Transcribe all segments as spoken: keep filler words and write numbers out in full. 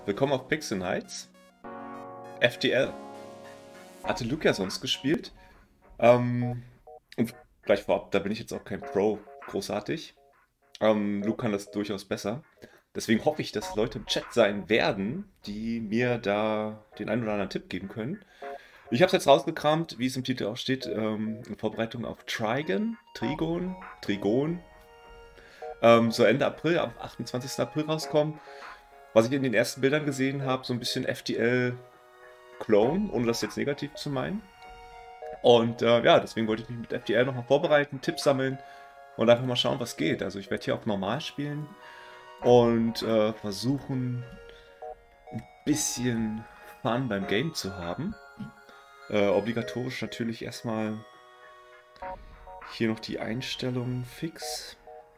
Willkommen auf Pixel Nights. F T L. Hatte Luke ja sonst gespielt. Ähm, und gleich vorab, da bin ich jetzt auch kein Pro großartig. Ähm, Luke kann das durchaus besser. Deswegen hoffe ich, dass Leute im Chat sein werden, die mir da den einen oder anderen Tipp geben können. Ich habe es jetzt rausgekramt, wie es im Titel auch steht, ähm, in Vorbereitung auf Trigon, Trigon, Trigon. Ähm, so Ende April, am achtundzwanzigsten April rauskommen. Was ich in den ersten Bildern gesehen habe, so ein bisschen F T L-Clone, ohne das jetzt negativ zu meinen. Und äh, ja, deswegen wollte ich mich mit F T L nochmal vorbereiten, Tipps sammeln und einfach mal schauen, was geht. Also ich werde hier auf Normal spielen und äh, versuchen, ein bisschen Fun beim Game zu haben. Äh, obligatorisch natürlich erstmal hier noch die Einstellungen fix.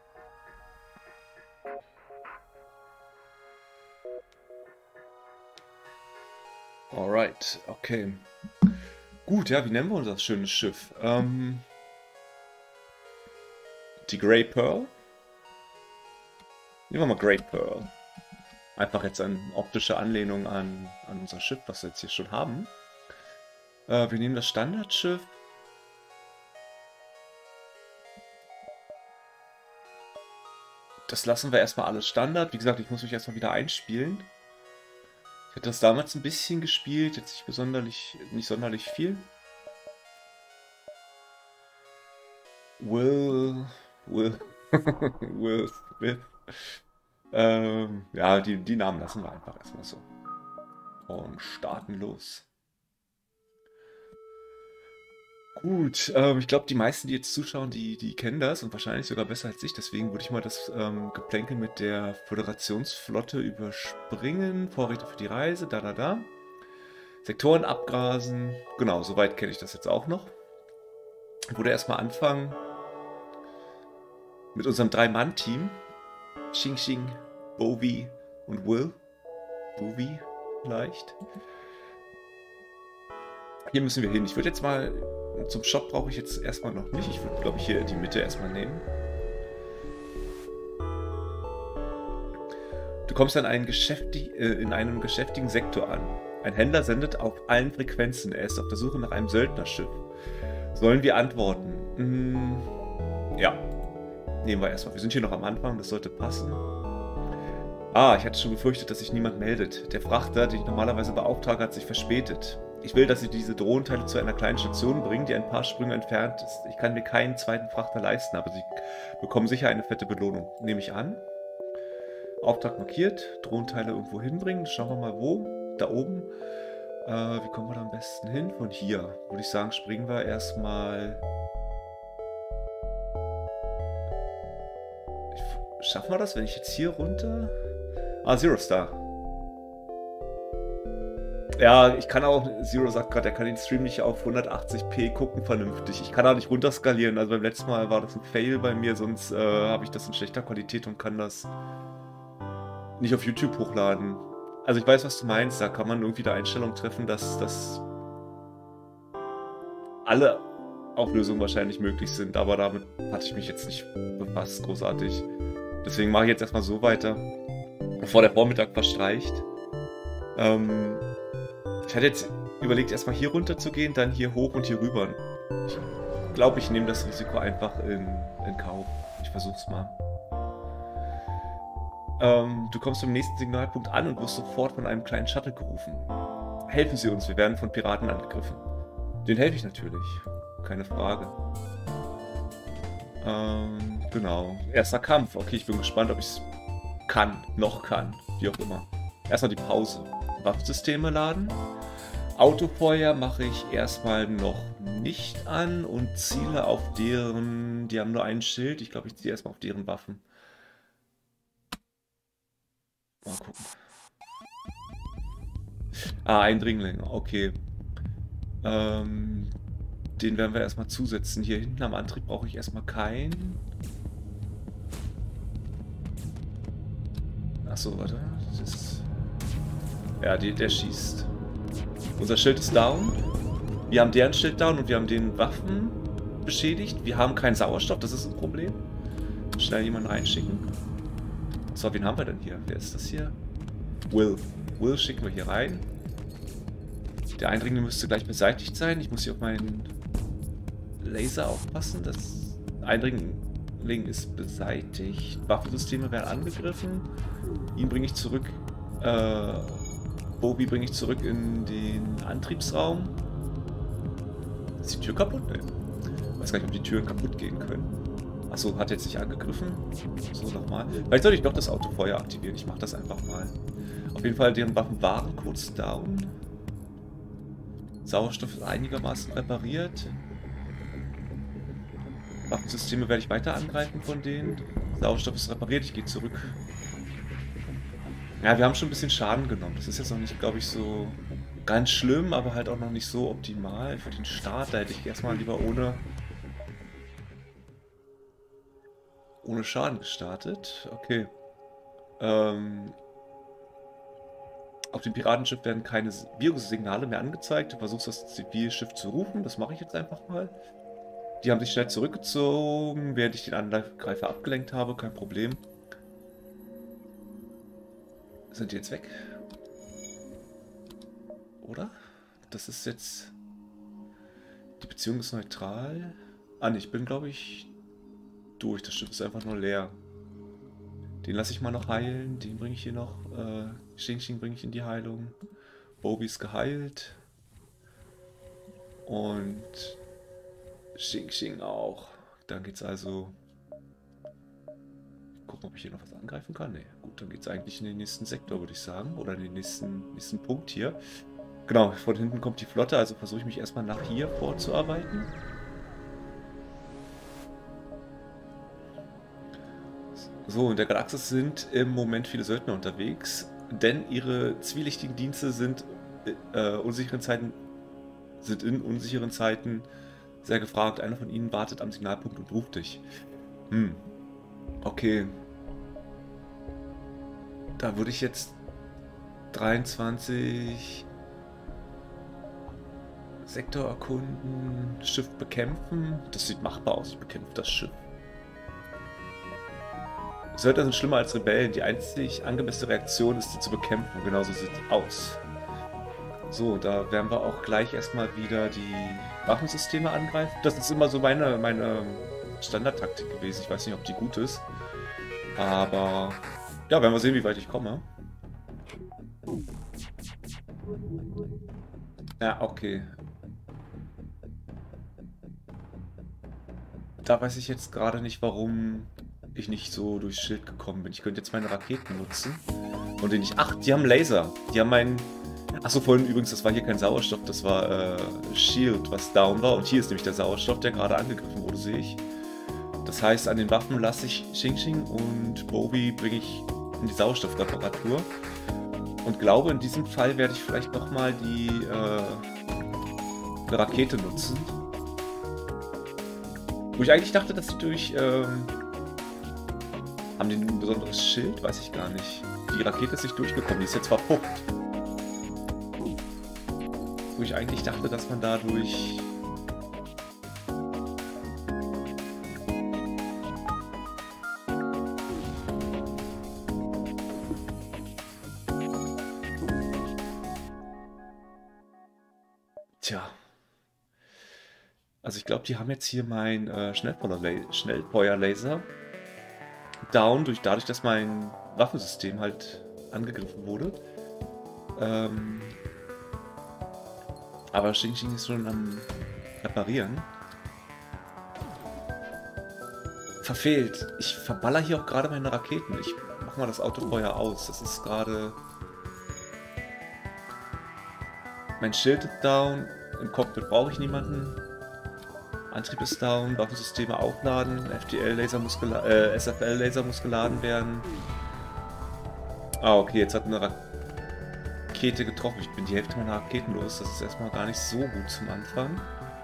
Alright, okay. Gut, ja, wie nennen wir unser schönes Schiff? Ähm, die Grey Pearl? Nehmen wir mal Grey Pearl. Einfach jetzt eine optische Anlehnung an, an unser Schiff, was wir jetzt hier schon haben. Äh, wir nehmen das Standardschiff. Das lassen wir erstmal alles Standard. Wie gesagt, ich muss mich erstmal wieder einspielen. Ich hatte das damals ein bisschen gespielt, jetzt nicht besonderlich, nicht sonderlich viel. Will, Will, Will Smith. Ähm, ja, die, die Namen lassen wir einfach erstmal so. Und starten los. Gut, ähm, ich glaube, die meisten, die jetzt zuschauen, die, die kennen das und wahrscheinlich sogar besser als ich. Deswegen würde ich mal das ähm, Geplänkel mit der Föderationsflotte überspringen. Vorräte für die Reise, da, da, da. Sektoren abgrasen. Genau, soweit kenne ich das jetzt auch noch. Ich würde erstmal anfangen mit unserem Drei-Mann-Team. Xing Xing, Bovi und Will. Bovi vielleicht. Hier müssen wir hin. Ich würde jetzt mal... Zum Shop brauche ich jetzt erstmal noch nicht. Ich würde, glaube ich, hier die Mitte erstmal nehmen. Du kommst an einen geschäftig, äh, in einem geschäftigen Sektor an. Ein Händler sendet auf allen Frequenzen. Er ist auf der Suche nach einem Söldnerschiff. Sollen wir antworten? Hm, ja. Nehmen wir erstmal. Wir sind hier noch am Anfang. Das sollte passen. Ah, ich hatte schon befürchtet, dass sich niemand meldet. Der Frachter, den ich normalerweise beauftrage, hat sich verspätet. Ich will, dass Sie diese Drohnenteile zu einer kleinen Station bringen, die ein paar Sprünge entfernt ist. Ich kann mir keinen zweiten Frachter leisten, aber Sie bekommen sicher eine fette Belohnung. Nehme ich an. Auftrag markiert. Drohnenteile irgendwo hinbringen. Schauen wir mal wo. Da oben. Äh, wie kommen wir da am besten hin? Von hier. Würde ich sagen, springen wir erstmal... Schaffen wir das, wenn ich jetzt hier runter... Ah, Zero Star. Ja, ich kann auch, Zero sagt gerade, er kann den Stream nicht auf hundertachtzig p gucken vernünftig. Ich kann auch nicht runterskalieren, also beim letzten Mal war das ein Fail bei mir, sonst äh, habe ich das in schlechter Qualität und kann das nicht auf YouTube hochladen. Also ich weiß, was du meinst, da kann man irgendwie die Einstellung treffen, dass, dass alle Auflösungen wahrscheinlich möglich sind, aber damit hatte ich mich jetzt nicht befasst, großartig. Deswegen mache ich jetzt erstmal so weiter, bevor der Vormittag verstreicht. Ähm... Ich hatte jetzt überlegt, erstmal hier runter zu gehen, dann hier hoch und hier rüber. Ich glaube, ich nehme das Risiko einfach in, in Kauf. Ich versuch's mal. Ähm, du kommst zum nächsten Signalpunkt an und wirst sofort von einem kleinen Shuttle gerufen. Helfen Sie uns, wir werden von Piraten angegriffen. Den helfe ich natürlich. Keine Frage. Ähm, genau. Erster Kampf. Okay, ich bin gespannt, ob ich es kann. Noch kann. Wie auch immer. Erstmal die Pause. Waffensysteme laden. Autofeuer mache ich erstmal noch nicht an und ziele auf deren... Die haben nur ein Schild. Ich glaube, ich ziehe erstmal auf deren Waffen. Mal gucken. Ah, Eindringling. Okay. Ähm, den werden wir erstmal zusetzen. Hier hinten am Antrieb brauche ich erstmal keinen. Achso, warte. Das ist... Ja, die, der schießt. Unser Schild ist down. Wir haben deren Schild down und wir haben den Waffen beschädigt. Wir haben keinen Sauerstoff, das ist ein Problem. Schnell jemanden reinschicken. So, wen haben wir denn hier? Wer ist das hier? Will. Will schicken wir hier rein. Der Eindringling müsste gleich beseitigt sein. Ich muss hier auf meinen Laser aufpassen. Das Eindringling ist beseitigt. Waffensysteme werden angegriffen. Ihn bringe ich zurück. Äh, Bobby bringe ich zurück in den Antriebsraum. Ist die Tür kaputt? Nee. Ich weiß gar nicht, ob die Türen kaputt gehen können. Achso, hat jetzt nicht angegriffen. So, nochmal. Vielleicht sollte ich doch das Autofeuer aktivieren. Ich mache das einfach mal. Auf jeden Fall, deren Waffen waren kurz down. Sauerstoff ist einigermaßen repariert. Waffensysteme werde ich weiter angreifen von denen. Sauerstoff ist repariert, ich gehe zurück. Ja, wir haben schon ein bisschen Schaden genommen. Das ist jetzt noch nicht, glaube ich, so ganz schlimm, aber halt auch noch nicht so optimal. Für den Start, da hätte ich erstmal lieber ohne, ohne Schaden gestartet. Okay. Ähm... Auf dem Piratenschiff werden keine Virussignale mehr angezeigt. Du versuchst das Zivilschiff zu rufen. Das mache ich jetzt einfach mal. Die haben sich schnell zurückgezogen, während ich den Angreifer abgelenkt habe. Kein Problem. Sind die jetzt weg? Oder? Das ist jetzt... Die Beziehung ist neutral. Ah, ne, ich bin, glaube ich, durch. Das Schiff ist einfach nur leer. Den lasse ich mal noch heilen. Den bringe ich hier noch. Äh, Xing Xing bringe ich in die Heilung. Bobby ist geheilt. Und Xing Xing auch. Dann geht's also. Gucken, ob ich hier noch was angreifen kann. Ne, gut, dann geht's eigentlich in den nächsten Sektor, würde ich sagen. Oder in den nächsten, nächsten Punkt hier. Genau, von hinten kommt die Flotte, also versuche ich mich erstmal nach hier vorzuarbeiten. So, in der Galaxis sind im Moment viele Söldner unterwegs, denn ihre zwielichtigen Dienste sind, äh, unsicheren Zeiten, sind in unsicheren Zeiten sehr gefragt. Einer von ihnen wartet am Signalpunkt und ruft dich. Hm, okay. Da würde ich jetzt dreiundzwanzig Sektor erkunden, Schiff bekämpfen. Das sieht machbar aus, ich bekämpfe das Schiff. Söldner sind schlimmer als Rebellen. Die einzig angemessene Reaktion ist, sie zu bekämpfen. Genauso sieht es aus. So, da werden wir auch gleich erstmal wieder die Waffensysteme angreifen. Das ist immer so meine, meine Standardtaktik gewesen. Ich weiß nicht, ob die gut ist. Aber ja, werden wir sehen, wie weit ich komme. Ja, okay. Da weiß ich jetzt gerade nicht, warum ich nicht so durchs Schild gekommen bin. Ich könnte jetzt meine Raketen nutzen. Und den ich... Ach, die haben Laser. Die haben meinen... Achso, vorhin übrigens, das war hier kein Sauerstoff, das war äh, Shield, was down war. Und hier ist nämlich der Sauerstoff, der gerade angegriffen wurde, sehe ich. Das heißt, an den Waffen lasse ich Xing Xing und Bobby bringe ich in die Sauerstoffreparatur. Und glaube, in diesem Fall werde ich vielleicht nochmal die äh, eine Rakete nutzen. Wo ich eigentlich dachte, dass sie durch... Ähm, haben die ein besonderes Schild? Weiß ich gar nicht. Die Rakete ist nicht durchgekommen, die ist jetzt verpufft. Wo ich eigentlich dachte, dass man dadurch... Tja. Also ich glaube, die haben jetzt hier mein äh, Schnellfeuerlaser Schnellfeuerlaser down, durch, dadurch, dass mein Waffensystem halt angegriffen wurde. Ähm, aber Xing Xing ist schon am Reparieren. Verfehlt. Ich verballer hier auch gerade meine Raketen. Ich mach mal das Autofeuer aus. Das ist gerade... Mein Schild ist down. Im Cockpit brauche ich niemanden. Antrieb ist down. Waffensysteme aufladen. F T L-Laser muss äh, S F L-Laser muss geladen werden. Ah, okay. Jetzt hat eine Rakete getroffen. Ich bin die Hälfte meiner Raketen los. Das ist erstmal gar nicht so gut zum Anfang.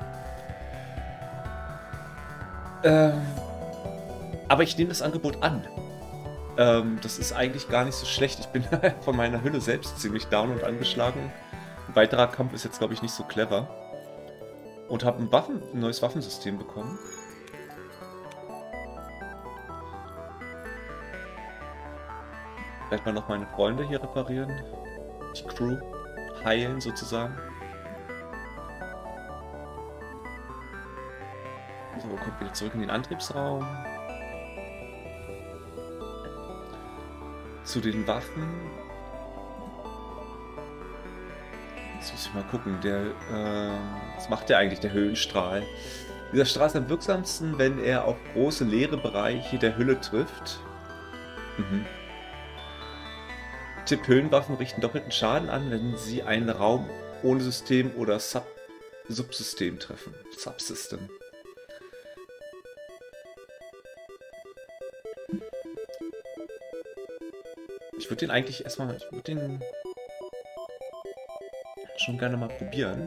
Ähm, aber ich nehme das Angebot an. Ähm, das ist eigentlich gar nicht so schlecht. Ich bin von meiner Hülle selbst ziemlich down und angeschlagen. Ein weiterer Kampf ist jetzt, glaube ich, nicht so clever. Und habe ein, Waffen, ein neues Waffensystem bekommen. Vielleicht mal noch meine Freunde hier reparieren. die Crew heilen sozusagen. So, kommt wieder zurück in den Antriebsraum. Zu den Waffen. Jetzt muss ich mal gucken. Der, äh, was macht der eigentlich, der Höhenstrahl? Dieser Strahl ist am wirksamsten, wenn er auf große leere Bereiche der Hülle trifft. Mhm. Tipp: Höhenwaffen richten doppelten Schaden an, wenn sie einen Raum ohne System oder Sub Subsystem treffen. Subsystem. Ich würde den eigentlich erstmal, ich würde den schon gerne mal probieren.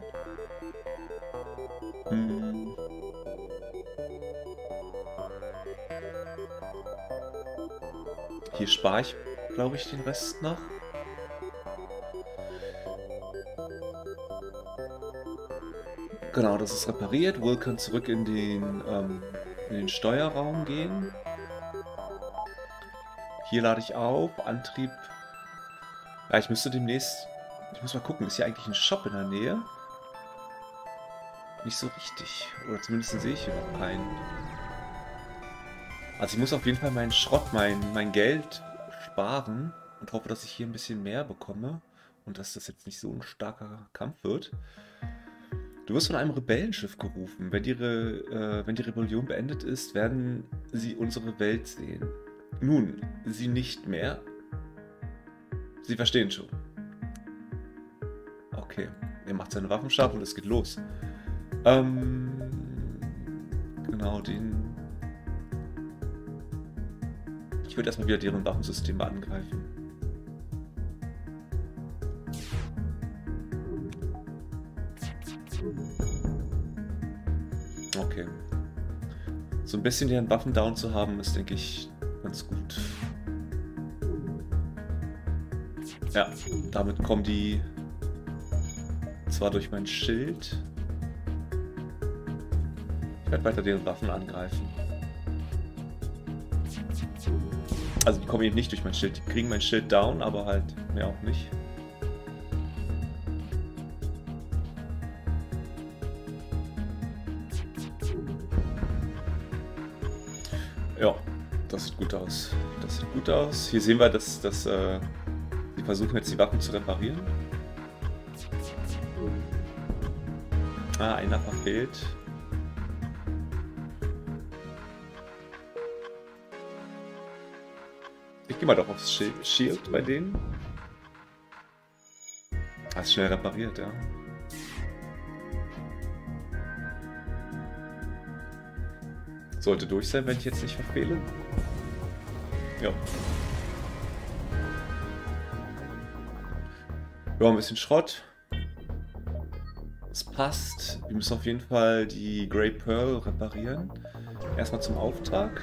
Hm. Hier spare ich, glaube ich, den Rest noch. Genau, das ist repariert. Will kann zurück in den, ähm, in den Steuerraum gehen. Hier lade ich auf. Antrieb. Ja, ich müsste demnächst... Ich muss mal gucken, ist hier eigentlich ein Shop in der Nähe? Nicht so richtig. Oder zumindest sehe ich hier noch keinen. Also ich muss auf jeden Fall meinen Schrott, mein, mein Geld sparen und hoffe, dass ich hier ein bisschen mehr bekomme und dass das jetzt nicht so ein starker Kampf wird. Du wirst von einem Rebellenschiff gerufen. Wenn die, Re, äh, wenn die Rebellion beendet ist, werden sie unsere Welt sehen. Nun, sie nicht mehr. Sie verstehen schon. Okay, er macht seine Waffen scharf und es geht los. Ähm, genau, den... Ich würde erstmal wieder deren Waffensysteme angreifen. Okay. So ein bisschen deren Waffen down zu haben, ist, denke ich, ganz gut. Ja, damit kommen die zwar durch mein Schild. Ich werde weiter deren Waffen angreifen. Also die kommen eben nicht durch mein Schild. Die kriegen mein Schild down, aber halt mehr auch nicht. Ja, das sieht gut aus. Das sieht gut aus. Hier sehen wir, dass, dass äh, die versuchen jetzt die Waffen zu reparieren. Ah, einer verfehlt. Ich gehe mal doch aufs Shield bei denen. Ah, ist schnell repariert, ja. Sollte durch sein, wenn ich jetzt nicht verfehle. Ja. Ja, ein bisschen Schrott. Es passt. Wir müssen auf jeden Fall die Grey Pearl reparieren. Erstmal zum Auftrag.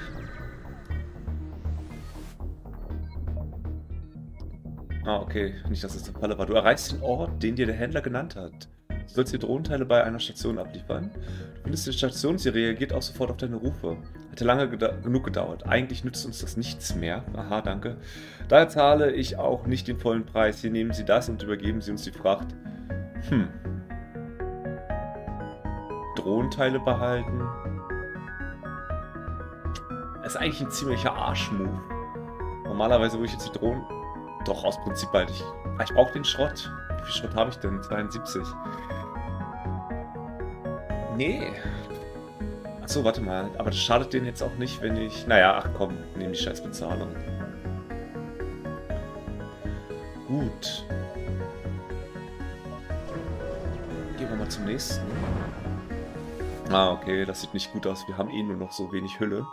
Ah, okay. Nicht, dass es der Falle war. Du erreichst den Ort, den dir der Händler genannt hat. Du sollst die Drohnenteile bei einer Station abliefern. Du findest die Station, sie reagiert auch sofort auf deine Rufe. Hätte lange genug gedauert. Eigentlich nützt uns das nichts mehr. Aha, danke. Daher zahle ich auch nicht den vollen Preis. Hier nehmen Sie das und übergeben Sie uns die Fracht. Hm. Drohnenteile behalten. Das ist eigentlich ein ziemlicher Arschmove. Normalerweise würde ich jetzt die Drohnen... Doch, aus Prinzip behalte ich. Ah, ich brauche den Schrott. Wie viel Schrott habe ich denn? zweiundsiebzig. Nee. Achso, warte mal. Aber das schadet denen jetzt auch nicht, wenn ich... Naja, ach komm, nehme die scheiß Bezahlung. Gut. Gehen wir mal zum nächsten. Ah, okay, das sieht nicht gut aus. Wir haben eh nur noch so wenig Hülle.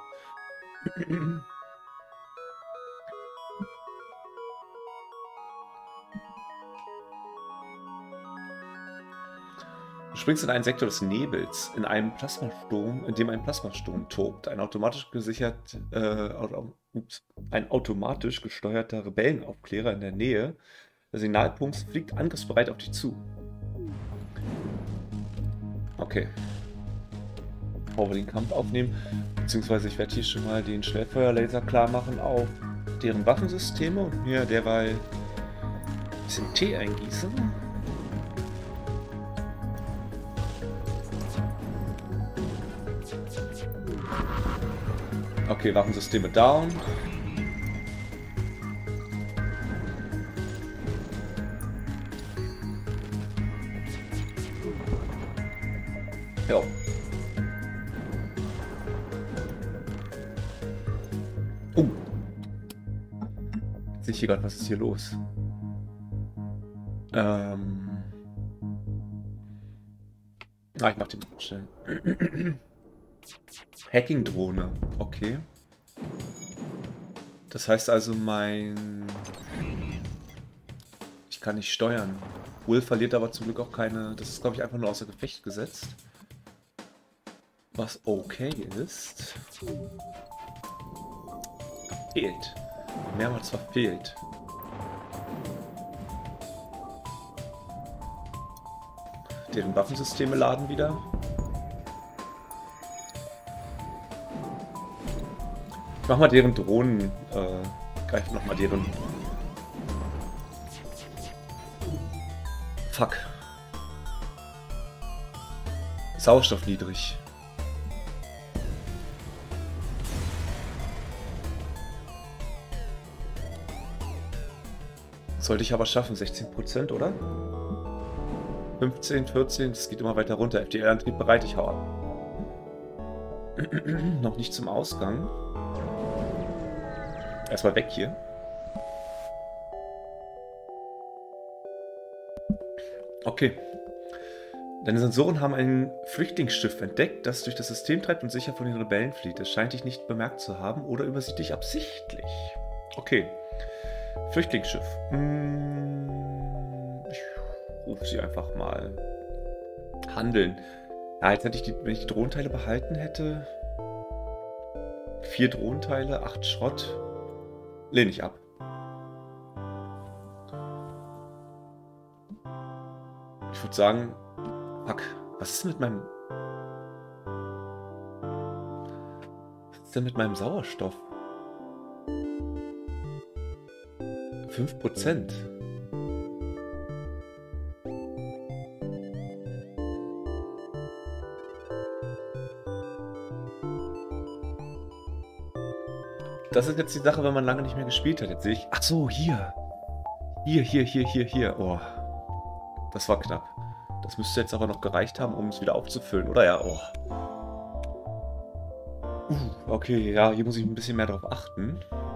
Du springst in einen Sektor des Nebels, in einem Plasmasturm, in dem ein Plasmasturm tobt. Ein automatisch gesichert, äh, ups, ein automatisch gesteuerter Rebellenaufklärer in der Nähe des Signalpunkts fliegt angriffsbereit auf dich zu. Okay. Bevor wir den Kampf aufnehmen, beziehungsweise ich werde hier schon mal den Schnellfeuerlaser klar machen auf deren Waffensysteme und mir derweil Bisschen Tee eingießen. Okay, Waffensysteme down. Ja. Oh. Jetzt sehe ich hier gerade, was ist hier los? Ähm. Ah, ich mach den schnell. Hacking-Drohne. Okay. Das heißt also, mein... Ich kann nicht steuern. Will verliert aber zum Glück auch keine... Das ist, glaube ich, einfach nur außer Gefecht gesetzt. Was okay ist. Fehlt. Mehrmals verfehlt. Deren Waffensysteme laden wieder. Ich mach mal deren Drohnen. Äh, greif noch mal deren... Fuck. Sauerstoff niedrig. Sollte ich aber schaffen, sechzehn Prozent, oder? fünfzehn, vierzehn, das geht immer weiter runter. F D L-Antrieb bereit, ich hau ab. Noch nicht zum Ausgang. Erstmal weg hier. Okay. Deine Sensoren haben ein Flüchtlingsschiff entdeckt, das durch das System treibt und sicher von den Rebellen flieht. Es scheint dich nicht bemerkt zu haben oder übersieht dich absichtlich. Okay. Flüchtlingsschiff. Ich rufe sie einfach mal. Handeln. Ja, jetzt hätte ich die, wenn ich die Drohnenteile behalten hätte. Vier Drohnenteile, acht Schrott. Lehne ich ab. Ich würde sagen, fuck, was ist denn mit meinem... Was ist denn mit meinem Sauerstoff? fünf Prozent. Das ist jetzt die Sache, wenn man lange nicht mehr gespielt hat. Jetzt sehe ich... Ach so, hier. Hier, hier, hier, hier, hier. Oh. Das war knapp. Das müsste jetzt aber noch gereicht haben, um es wieder aufzufüllen, oder? Ja, oh. Uh, okay, ja, hier muss ich ein bisschen mehr drauf achten.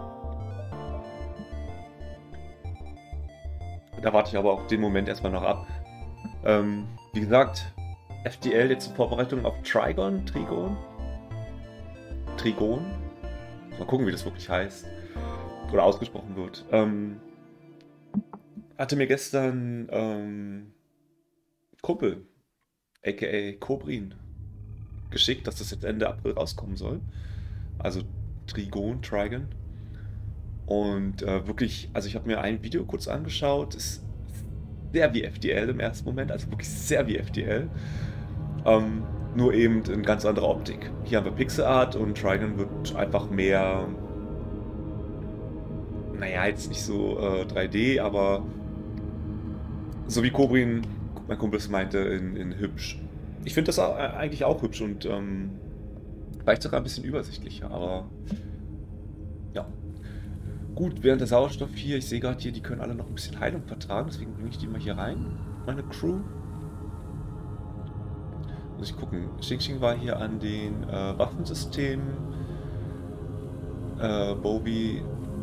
Da warte ich aber auch den Moment erstmal noch ab. Ähm, wie gesagt, F D L jetzt in Vorbereitung auf Trigon, Trigon? Trigon? Mal gucken, wie das wirklich heißt. Oder ausgesprochen wird. Ähm, hatte mir gestern ähm, Kumpel, aka Kobrin, geschickt, dass das jetzt Ende April rauskommen soll. Also Trigon, Trigon. Und äh, wirklich, also ich habe mir ein Video kurz angeschaut, ist sehr wie F D L im ersten Moment, also wirklich sehr wie F D L. Ähm, nur eben in ganz anderer Optik. Hier haben wir Pixel Art und Trigon wird einfach mehr, naja, jetzt nicht so äh, drei D, aber so wie Kobrin, mein Kumpel es meinte, in, in hübsch. Ich finde das auch, äh, eigentlich auch hübsch und ähm, vielleicht sogar ein bisschen übersichtlicher, aber ja. Gut, während der Sauerstoff hier, ich sehe gerade hier, die können alle noch ein bisschen Heilung vertragen, deswegen bringe ich die mal hier rein, meine Crew. Muss ich gucken. Xing Xing war hier an den äh, Waffensystemen. Äh, Bobby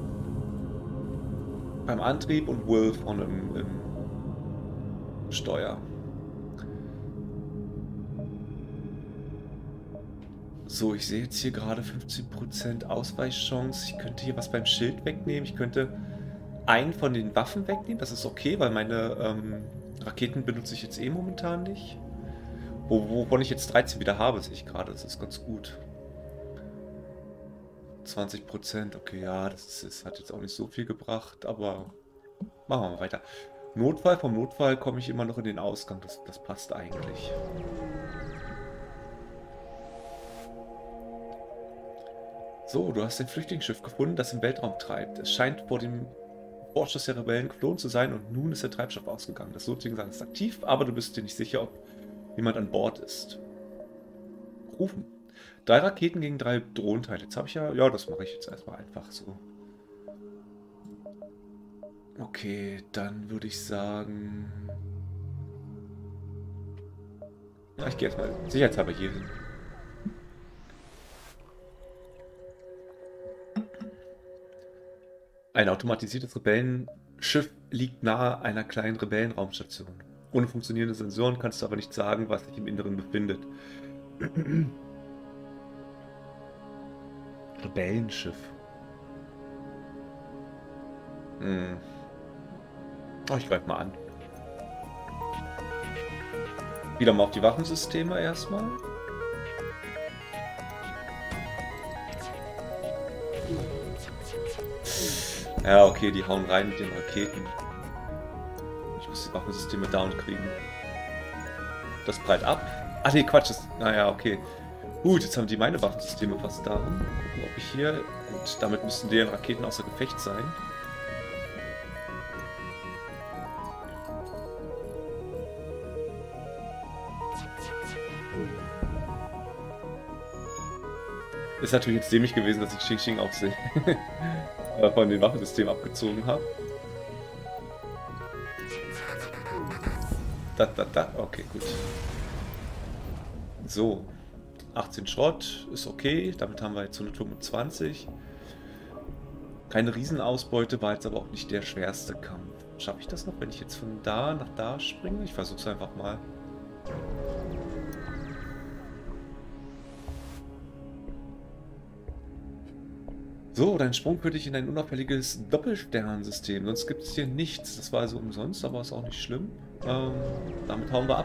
beim Antrieb und Will vorne im, im Steuer. So, ich sehe jetzt hier gerade fünfzehn Prozent Ausweichchance. Ich könnte hier was beim Schild wegnehmen. Ich könnte einen von den Waffen wegnehmen. Das ist okay, weil meine ähm, Raketen benutze ich jetzt eh momentan nicht. Wo, wovon ich jetzt dreizehn wieder habe, sehe ich gerade. Das ist ganz gut. zwanzig Prozent, okay, ja, das, ist, das hat jetzt auch nicht so viel gebracht, aber machen wir mal weiter. Notfall, vom Notfall komme ich immer noch in den Ausgang. Das, das passt eigentlich. So, du hast ein Flüchtlingsschiff gefunden, das im Weltraum treibt. Es scheint vor dem Vorschuss der Rebellen geflohen zu sein und nun ist der Treibstoff ausgegangen. Das Sozusagen ist aktiv, aber du bist dir nicht sicher, ob jemand an Bord ist. Rufen. Drei Raketen gegen drei Drohnenteile. Jetzt habe ich ja... Ja, das mache ich jetzt erstmal einfach so. Okay, dann würde ich sagen... Ja, ich gehe erstmal sicherheitshalber hier hin. Ein automatisiertes Rebellenschiff liegt nahe einer kleinen Rebellenraumstation. Ohne funktionierende Sensoren kannst du aber nicht sagen, was sich im Inneren befindet. Rebellenschiff. Hm. Oh, ich greife mal an. Wieder mal auf die Waffensysteme erstmal. Ja, okay, die hauen rein mit den Raketen. Ich muss die Waffensysteme down kriegen. Das prallt ab. Ach nee, Quatsch. Das, naja, okay. Gut, jetzt haben die meine Waffensysteme fast da. Gucken, ob ich hier... Gut, damit müssten deren Raketen außer Gefecht sein. Ist natürlich jetzt dämlich gewesen, dass ich Xing Xing auch sehe. Von dem Waffensystem abgezogen habe. Da, da, da. Okay, gut. So. achtzehn Schrott ist okay. Damit haben wir jetzt hundertfünfundzwanzig. Keine Riesenausbeute, war jetzt aber auch nicht der schwerste Kampf. Schaffe ich das noch, wenn ich jetzt von da nach da springe? Ich versuche es einfach mal. So, dein Sprung führt dich in ein unauffälliges Doppelsternsystem. Sonst gibt es hier nichts. Das war also umsonst, aber ist auch nicht schlimm. Ähm, damit hauen wir ab.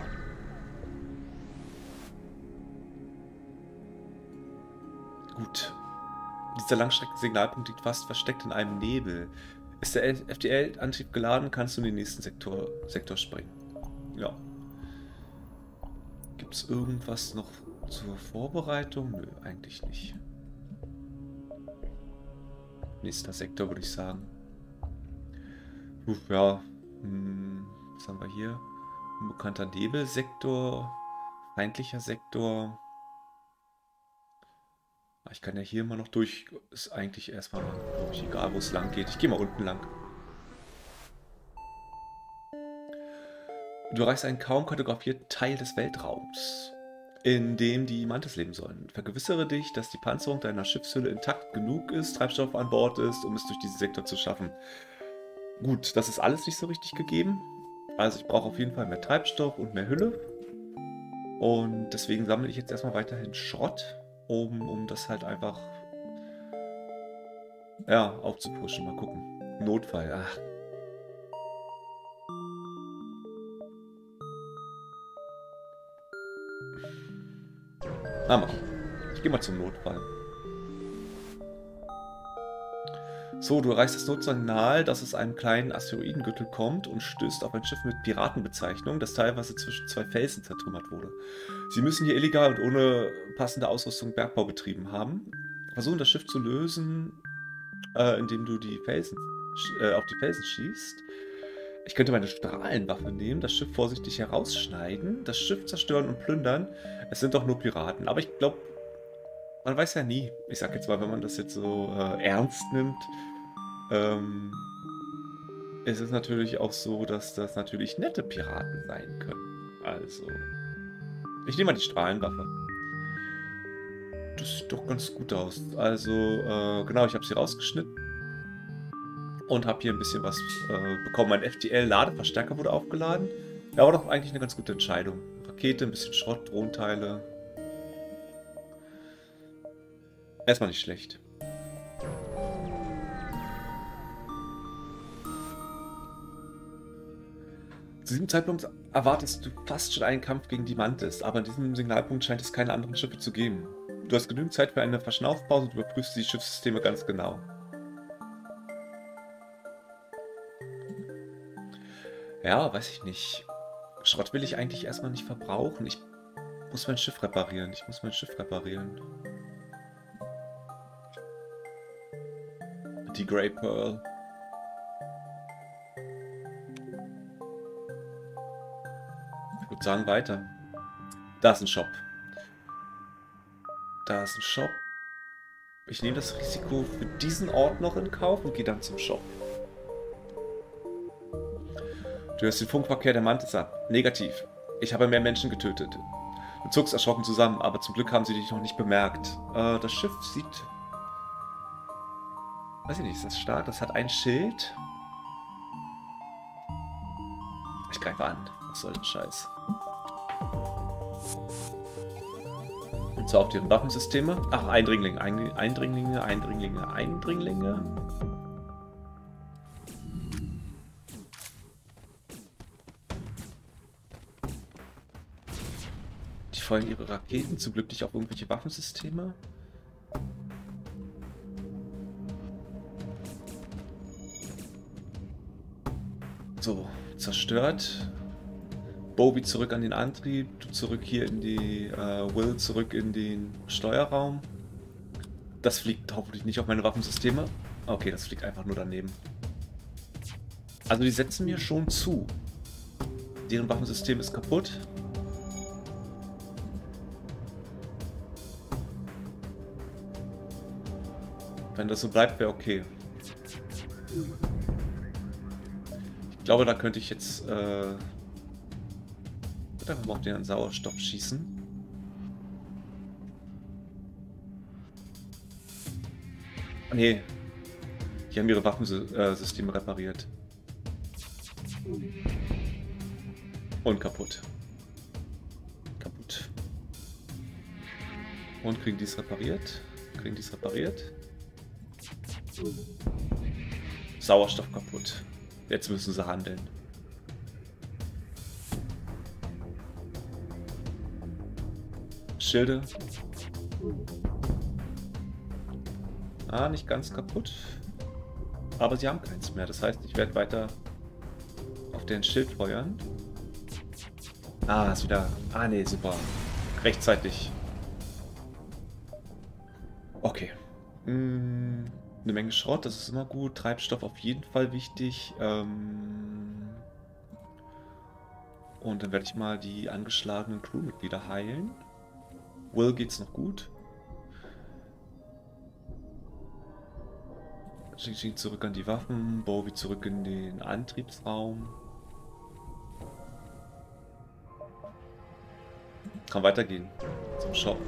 Gut. Dieser Langstreckensignalpunkt liegt fast versteckt in einem Nebel. Ist der F T L-Antrieb geladen, kannst du in den nächsten Sektor, Sektor springen. Ja. Gibt es irgendwas noch zur Vorbereitung? Nö, eigentlich nicht. Nächster Sektor, würde ich sagen. Uff, ja. Hm, was haben wir hier? Unbekannter Nebelsektor. Feindlicher Sektor. Ich kann ja hier immer noch durch. Ist eigentlich erstmal, glaube ich, egal, wo es lang geht. Ich gehe mal unten lang. Du erreichst einen kaum kartografierten Teil des Weltraums, in dem die Mantis leben sollen. Vergewissere dich, dass die Panzerung deiner Schiffshülle intakt genug ist, Treibstoff an Bord ist, um es durch diesen Sektor zu schaffen. Gut, das ist alles nicht so richtig gegeben. Also ich brauche auf jeden Fall mehr Treibstoff und mehr Hülle. Und deswegen sammle ich jetzt erstmal weiterhin Schrott, um, um das halt einfach ja, aufzupuschen. Mal gucken. Notfall, ach. Na, mal. Ich gehe mal zum Notfall. So, du erreichst das Notsignal, dass es einem kleinen Asteroidengürtel kommt und stößt auf ein Schiff mit Piratenbezeichnung, das teilweise zwischen zwei Felsen zertrümmert wurde. Sie müssen hier illegal und ohne passende Ausrüstung Bergbau betrieben haben. Versuchen das Schiff zu lösen, äh, indem du die Felsen, äh, auf die Felsen schießt. Ich könnte meine Strahlenwaffe nehmen, das Schiff vorsichtig herausschneiden, das Schiff zerstören und plündern. Es sind doch nur Piraten. Aber ich glaube, man weiß ja nie. Ich sag jetzt mal, wenn man das jetzt so äh, ernst nimmt, ähm, ist es natürlich auch so, dass das natürlich nette Piraten sein können. Also, ich nehme mal die Strahlenwaffe. Das sieht doch ganz gut aus. Also, äh, genau, ich habe sie rausgeschnitten. Und habe hier ein bisschen was äh, bekommen. Mein F T L-Ladeverstärker wurde aufgeladen. Ja, war doch eigentlich eine ganz gute Entscheidung. Rakete, ein bisschen Schrott, Drohnenteile. Erstmal nicht schlecht. Zu diesem Zeitpunkt erwartest du fast schon einen Kampf gegen die Mantis, aber an diesem Signalpunkt scheint es keine anderen Schiffe zu geben. Du hast genügend Zeit für eine Verschnaufpause und überprüfst die Schiffssysteme ganz genau. Ja, weiß ich nicht. Schrott will ich eigentlich erstmal nicht verbrauchen. Ich muss mein Schiff reparieren. Ich muss mein Schiff reparieren. Die Grey Pearl. Ich würde sagen, weiter. Da ist ein Shop. Da ist ein Shop. Ich nehme das Risiko für diesen Ort noch in Kauf und gehe dann zum Shop. Du hörst den Funkverkehr der Mantis ab. Negativ. Ich habe mehr Menschen getötet. Du zuckst erschrocken zusammen, aber zum Glück haben sie dich noch nicht bemerkt. Äh, das Schiff sieht... Weiß ich nicht, ist das stark? Das hat ein Schild. Ich greife an. Was soll der Scheiß? Und zwar auf deren Waffensysteme. Ach, Eindringlinge, Eindringlinge, Eindringlinge, Eindringlinge. Die feuern ihre Raketen, zum Glück nicht auf irgendwelche Waffensysteme. So, zerstört. Bobby zurück an den Antrieb, du zurück hier in die, äh, Will zurück in den Steuerraum. Das fliegt hoffentlich nicht auf meine Waffensysteme. Okay, das fliegt einfach nur daneben. Also die setzen mir schon zu. Deren Waffensystem ist kaputt. Wenn das so bleibt, wäre okay. Ich glaube, da könnte ich jetzt äh, einfach mal auf den Sauerstoff schießen. Nee. Die haben ihre Waffensysteme repariert. Und kaputt. Kaputt. Und kriegen die es repariert? Kriegen die es repariert? Sauerstoff kaputt. Jetzt müssen sie handeln. Schilde. Ah, nicht ganz kaputt. Aber sie haben keins mehr. Das heißt, ich werde weiter auf den Schild feuern. Ah, ist wieder... Ah, nee, super. Rechtzeitig. Okay. Hm, eine Menge Schrott, das ist immer gut. Treibstoff auf jeden Fall wichtig. Ähm Und dann werde ich mal die angeschlagenen Crewmitglieder heilen. Will geht's noch gut. Xing zurück an die Waffen. Bobby zurück in den Antriebsraum. Kann weitergehen. Zum Shop.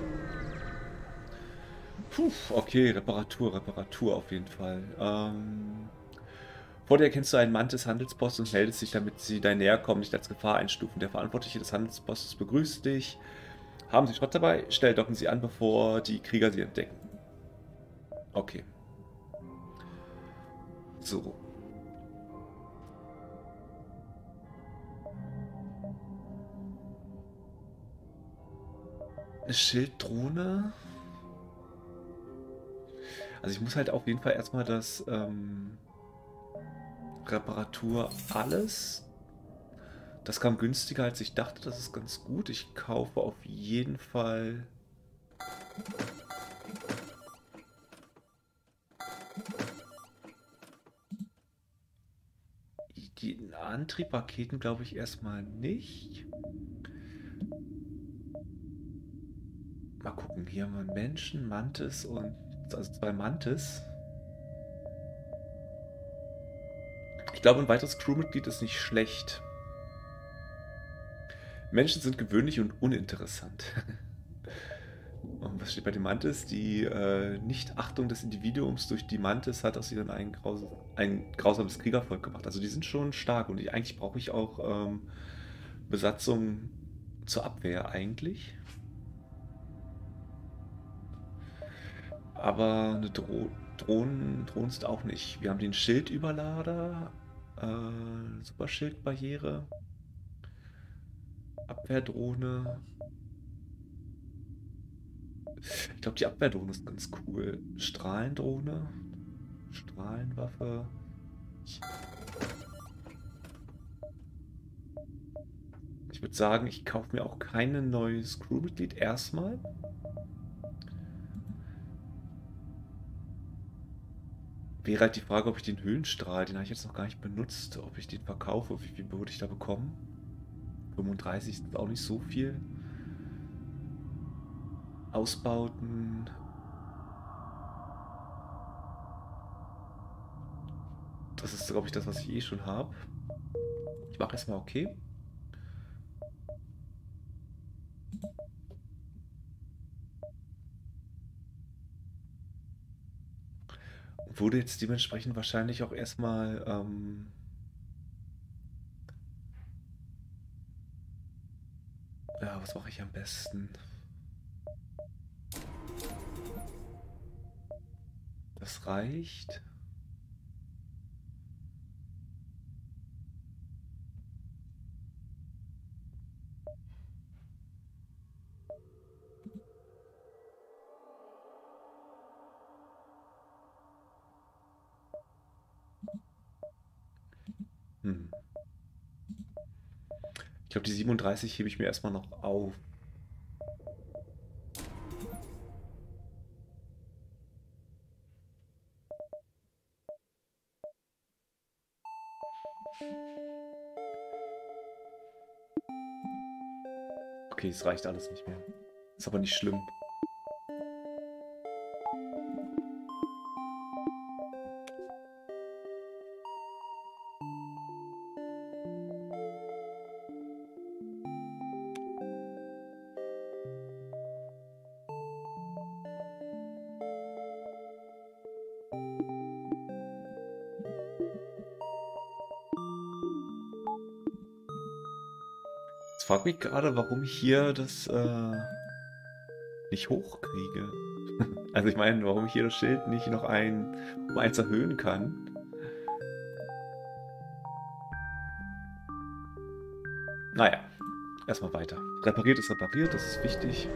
Puh, okay, Reparatur, Reparatur auf jeden Fall. Ähm, vor dir erkennst du einen Mantis Handelspost und meldest dich, damit sie dein Näherkommen nicht als Gefahr einstufen. Der Verantwortliche des Handelspostes begrüßt dich. Haben Sie Schrott dabei? Schnell docken Sie an, bevor die Krieger sie entdecken. Okay. So. Eine Schilddrohne. Also ich muss halt auf jeden Fall erstmal das ähm, Reparatur alles. Das kam günstiger als ich dachte, das ist ganz gut. Ich kaufe auf jeden Fall die Antriebraketen, glaube ich, erstmal nicht. Mal gucken, hier haben wir einen Menschen, Mantis und also zwei Mantis. Ich glaube, ein weiteres Crewmitglied ist nicht schlecht. Menschen sind gewöhnlich und uninteressant. Und was steht bei den Mantis? Die äh, Nichtachtung des Individuums durch die Mantis hat aus ihnen ein, graus ein grausames Kriegervolk gemacht. Also die sind schon stark und ich, eigentlich brauche ich auch ähm, Besatzung zur Abwehr eigentlich. Aber eine Dro Drohnen, Drohnen sind auch nicht. Wir haben den Schildüberlader, äh, Superschildbarriere, Abwehrdrohne. Ich glaube, die Abwehrdrohne ist ganz cool. Strahlendrohne, Strahlenwaffe. Ich würde sagen, ich kaufe mir auch kein neues Crewmitglied erstmal. Wäre halt die Frage, ob ich den Höhenstrahl, den habe ich jetzt noch gar nicht benutzt, ob ich den verkaufe, wie viel würde ich da bekommen. fünfunddreißig ist auch nicht so viel. Ausbauten. Das ist, glaube ich, das, was ich eh schon habe. Ich mache erstmal okay. Und wurde jetzt dementsprechend wahrscheinlich auch erstmal ähm, ja, was mache ich am besten? Das reicht. Hm. Ich glaube, die siebenunddreißig hebe ich mir erstmal noch auf. Okay, es reicht alles nicht mehr. Ist aber nicht schlimm. Ich frage mich gerade, warum ich hier das äh, nicht hochkriege. Also ich meine, warum ich hier das Schild nicht noch ein, um eins erhöhen kann. Naja, erstmal weiter. Repariert ist repariert, das ist wichtig.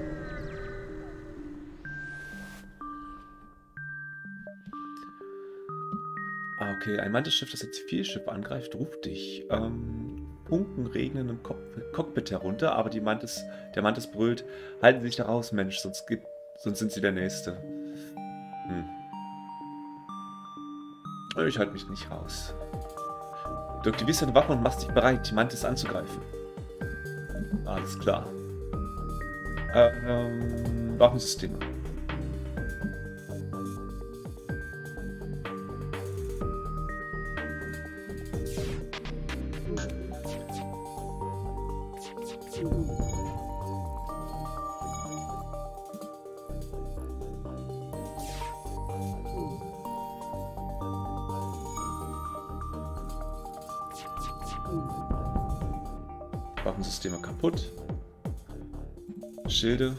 Ah, okay. Ein Mantelschiff, das jetzt vier Schiffe angreift, ruft dich. Ähm, Funken regnen im Cock Cockpit herunter, aber die Mantis, der Mantis brüllt, halten Sie sich da raus, Mensch, sonst, gibt, sonst sind Sie der Nächste. Hm. Ich halte mich nicht raus. Du aktivierst deine Waffe und machst dich bereit, die Mantis anzugreifen. Alles klar. Ähm, Waffensysteme. Waffensysteme kaputt. Schilde.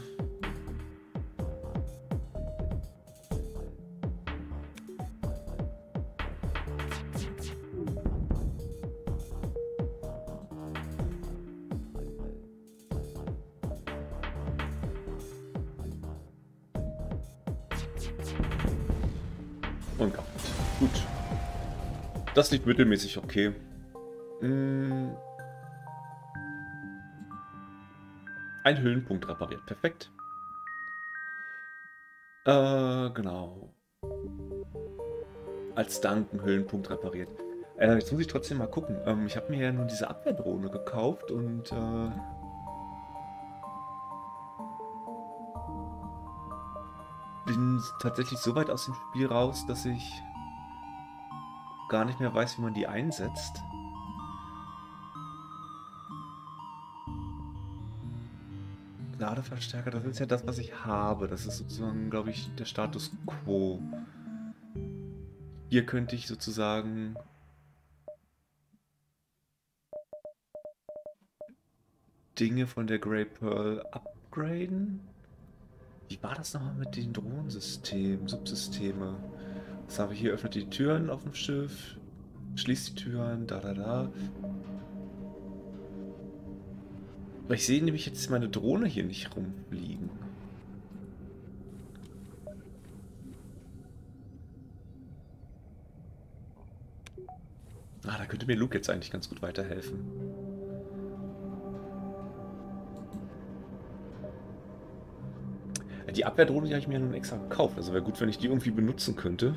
Und kaputt. Gut. Das liegt mittelmäßig okay. Hm. Ein Höhlenpunkt repariert. Perfekt. Äh, genau. Als Dank einen Höhlenpunkt repariert. Äh, jetzt muss ich trotzdem mal gucken. Ähm, ich habe mir ja nun diese Abwehrdrohne gekauft und äh, bin tatsächlich so weit aus dem Spiel raus, dass ich gar nicht mehr weiß, wie man die einsetzt. Ladeverstärker, das ist ja das, was ich habe. Das ist sozusagen, glaube ich, der Status Quo. Hier könnte ich sozusagen Dinge von der Grey Pearl upgraden. Wie war das nochmal mit den Drohnensystemen, Subsysteme? Was habe ich hier? Öffnet die Türen auf dem Schiff, schließt die Türen, da, da, da. Aber ich sehe nämlich jetzt meine Drohne hier nicht rumfliegen. Ah, da könnte mir Luke jetzt eigentlich ganz gut weiterhelfen. Die Abwehrdrohne, die habe ich mir ja nun extra gekauft. Also wäre gut, wenn ich die irgendwie benutzen könnte.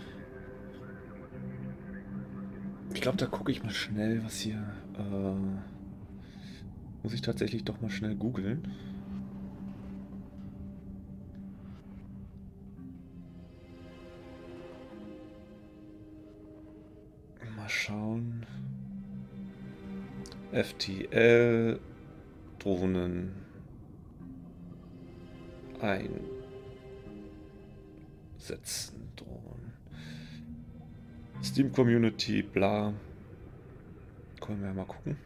Ich glaube, da gucke ich mal schnell, was hier... Äh, Muss ich tatsächlich doch mal schnell googeln. Mal schauen. F T L, Drohnen einsetzen, Drohnen. Steam Community, bla. Können wir mal gucken.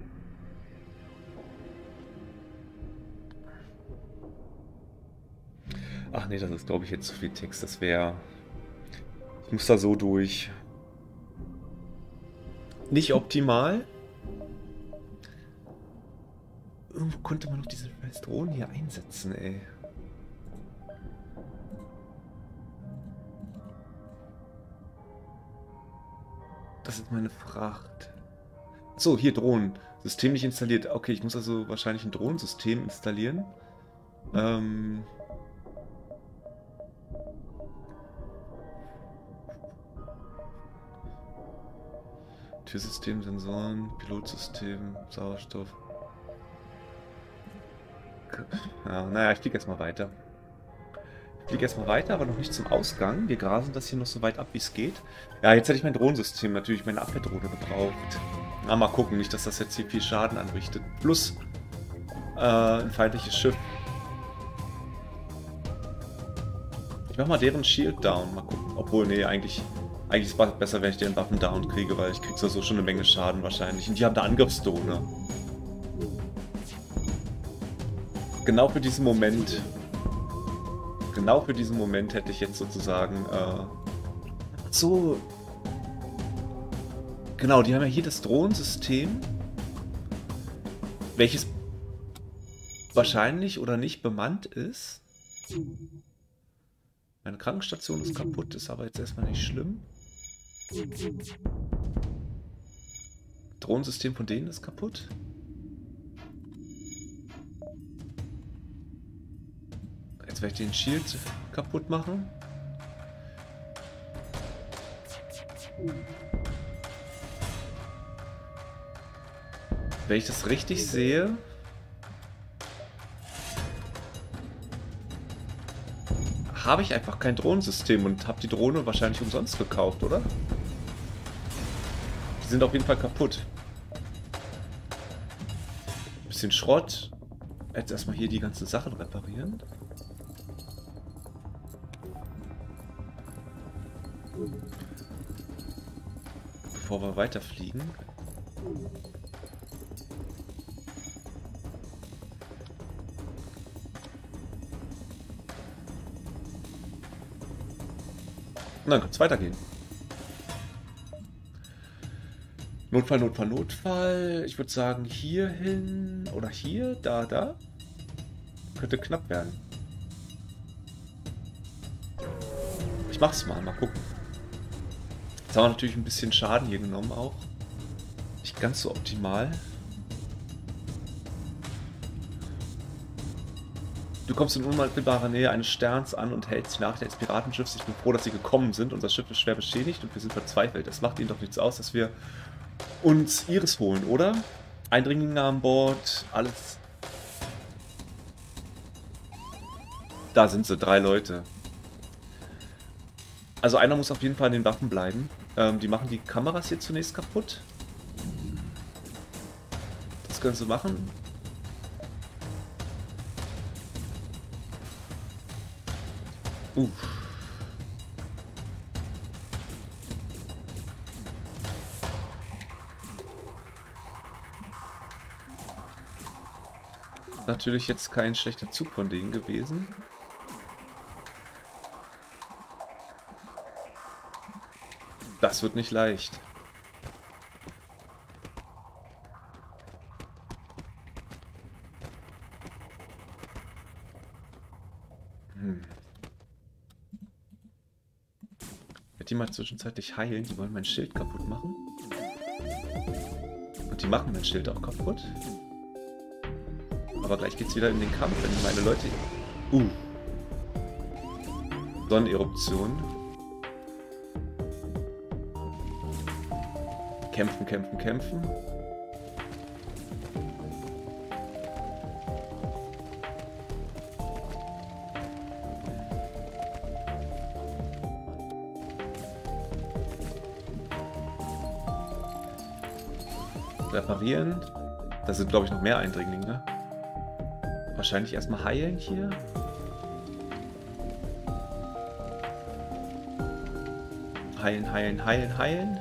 Ach nee, das ist glaube ich jetzt zu viel Text. Das wäre... Ich muss da so durch. Nicht optimal. Irgendwo konnte man noch diese scheiß Drohnen hier einsetzen, ey. Das ist meine Fracht. So, hier Drohnen. System nicht installiert. Okay, ich muss also wahrscheinlich ein Drohnensystem installieren. Ähm... Türsystem, Sensoren, Pilotsystem, Sauerstoff. Ja, naja, ich fliege erstmal weiter. Ich fliege erstmal weiter, aber noch nicht zum Ausgang. Wir grasen das hier noch so weit ab, wie es geht. Ja, jetzt hätte ich mein Drohnensystem, natürlich meine Abwehrdrohne gebraucht. Na, mal gucken, nicht, dass das jetzt hier viel Schaden anrichtet. Plus äh, ein feindliches Schiff. Ich mach mal deren Shield down. Mal gucken. Obwohl, nee, eigentlich... Eigentlich ist es besser, wenn ich deren Waffen down kriege, weil ich krieg so schon eine Menge Schaden wahrscheinlich. Und die haben da Angriffsdrohne. Genau für diesen Moment. Genau für diesen Moment hätte ich jetzt sozusagen... Äh, so... Genau, die haben ja hier das Drohnensystem. Welches wahrscheinlich oder nicht bemannt ist. Meine Krankenstation ist kaputt, ist aber jetzt erstmal nicht schlimm. Drohnensystem von denen ist kaputt. Jetzt werde ich den Shield kaputt machen. Wenn ich das richtig sehe... habe ich einfach kein Drohnensystem und habe die Drohne wahrscheinlich umsonst gekauft, oder? Die sind auf jeden Fall kaputt. Bisschen Schrott. Jetzt erstmal hier die ganzen Sachen reparieren. Bevor wir weiterfliegen. Und dann kann es weitergehen. Notfall, Notfall, Notfall. Ich würde sagen, hier hin oder hier, da, da. Könnte knapp werden. Ich mach's mal, mal gucken. Jetzt haben wir natürlich ein bisschen Schaden hier genommen auch. Nicht ganz so optimal. Du kommst in unmittelbarer Nähe eines Sterns an und hältst die Nachricht des Piratenschiffs. Ich bin froh, dass sie gekommen sind. Unser Schiff ist schwer beschädigt und wir sind verzweifelt. Es macht ihnen doch nichts aus, dass wir uns Iris holen, oder? Eindringlinge an Bord, alles. Da sind sie, drei Leute. Also einer muss auf jeden Fall an den Waffen bleiben. Ähm, die machen die Kameras hier zunächst kaputt. Das können sie machen. Uff. Natürlich jetzt kein schlechter Zug von denen gewesen. Das wird nicht leicht. Hm. Ich werde die mal zwischenzeitlich heilen. Die wollen mein Schild kaputt machen. Und die machen mein Schild auch kaputt. Aber gleich geht's wieder in den Kampf, wenn meine Leute... Uh. Sonneneruption. Kämpfen, kämpfen, kämpfen. reparieren. Da sind, glaube ich, noch mehr Eindringlinge. Wahrscheinlich erstmal heilen hier. Heilen, heilen, heilen, heilen.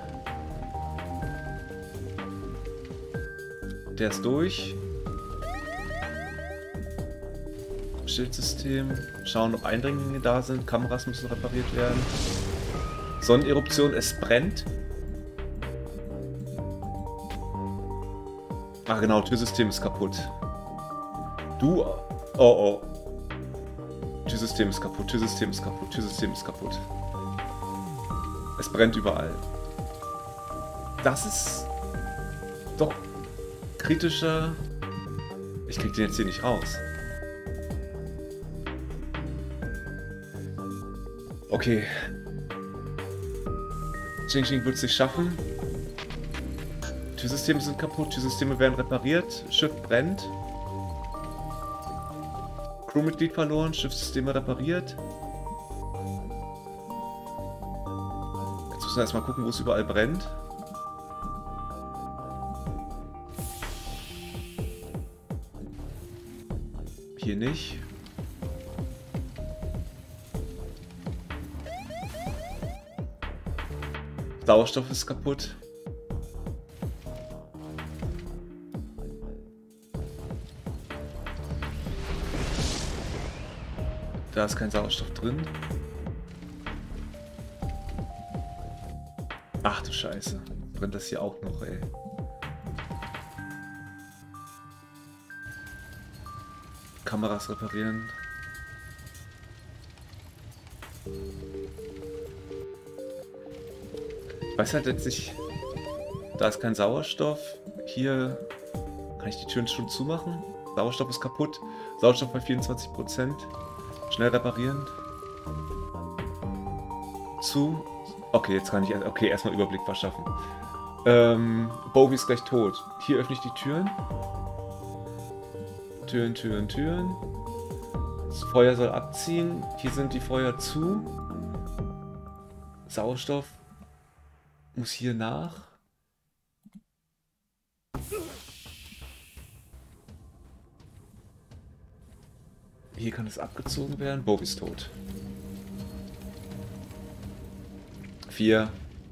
Der ist durch. Schildsystem. Schauen, ob Eindringlinge da sind. Kameras müssen repariert werden. Sonneneruption, es brennt. Ah genau, Türsystem ist kaputt. Du... Oh oh. Türsystem ist kaputt, Türsystem ist kaputt, Türsystem ist kaputt. Es brennt überall. Das ist... doch... kritischer... Ich krieg den jetzt hier nicht raus. Okay. Xing Xing wird es nicht schaffen. Türsysteme sind kaputt, Türsysteme werden repariert, Schiff brennt. Crewmitglied verloren, Schiffssysteme repariert. Jetzt müssen wir erstmal gucken, wo es überall brennt. Hier nicht. Sauerstoff ist kaputt. Da ist kein Sauerstoff drin. Ach du Scheiße. Brennt das hier auch noch, ey. Kameras reparieren. Ich weiß halt jetzt nicht. Da ist kein Sauerstoff. Hier kann ich die Türen schon zumachen. Sauerstoff ist kaputt. Sauerstoff bei vierundzwanzig Prozent. Schnell reparieren. Zu. Okay, jetzt kann ich okay, erstmal Überblick verschaffen. Ähm, Bowie ist gleich tot. Hier öffne ich die Türen. Türen, Türen, Türen. Das Feuer soll abziehen. Hier sind die Feuer zu. Sauerstoff muss hier nach. Hier kann es abgezogen werden. Bowie ist tot. Vier.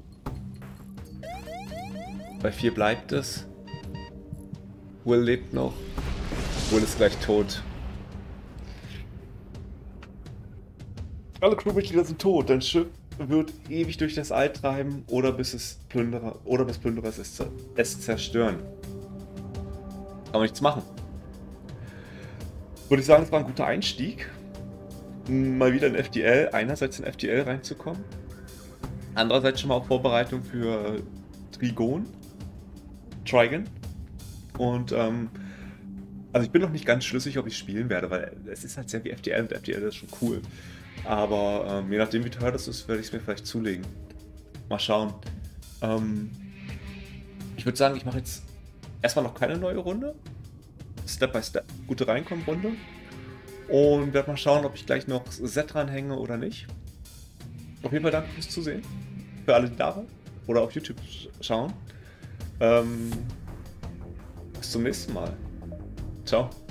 Bei vier bleibt es. Will lebt noch. Will ist gleich tot. Alle Crewmitglieder sind tot. Dein Schiff wird ewig durch das All treiben oder bis es Plünderer oder bis Plünderer es, es zerstören. Kann man nichts machen. Würde ich sagen, es war ein guter Einstieg. Mal wieder in F T L, einerseits in F T L reinzukommen. Andererseits schon mal auf Vorbereitung für Trigon. Trigon. Und ähm, also ich bin noch nicht ganz schlüssig, ob ich spielen werde, weil es ist halt sehr wie F T L und F T L ist schon cool. Aber ähm, je nachdem wie teuer das ist, werde ich es mir vielleicht zulegen. Mal schauen. Ähm, ich würde sagen, ich mache jetzt erstmal noch keine neue Runde. Step by Step. Gute Reinkommen-Runde. Und werde mal schauen, ob ich gleich noch Set dranhänge oder nicht. Auf jeden Fall danke fürs Zusehen. Für alle, die da waren. Oder auf YouTube schauen. Ähm, bis zum nächsten Mal. Ciao.